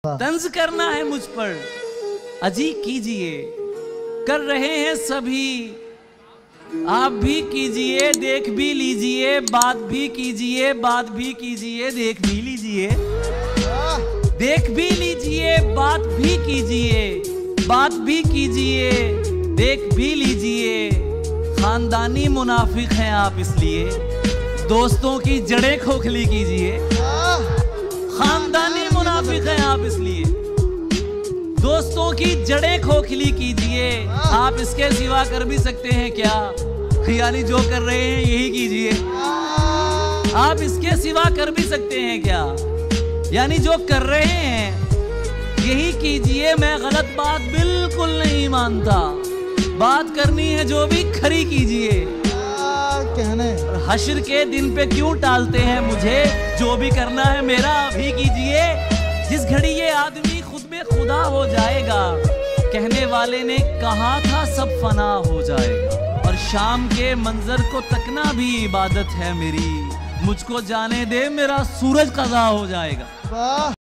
तंज करना है मुझ पर अजी कीजिए, कर रहे हैं सभी, आप भी कीजिए, देख भी लीजिए, बात भी कीजिए, बात भी कीजिए, देख भी लीजिए, देख भी लीजिए, बात भी कीजिए, बात भी कीजिए, देख भी लीजिए। खानदानी मुनाफिक हैं आप इसलिए दोस्तों की जड़ें खोखली कीजिए। खानदानी मुनाफिक हैं आप इसलिए दोस्तों की जड़ें खोखली कीजिए। आप इसके सिवा कर भी सकते हैं क्या? यानी जो कर रहे हैं यही कीजिए। आप इसके सिवा कर भी सकते हैं क्या? यानी जो कर रहे हैं यही कीजिए। मैं गलत बात बिल्कुल नहीं मानता, बात करनी है जो भी खरी कीजिए। कहने हश्र के दिन पे क्यों टालते हैं मुझे? जो भी करना है मेरा अभी कीजिए। जिस घड़ी ये आदमी खुद में खुदा हो जाएगा, कहने वाले ने कहा था सब फना हो जाएगा। और शाम के मंजर को तकना भी इबादत है मेरी, मुझको जाने दे मेरा सूरज कज़ा हो जाएगा।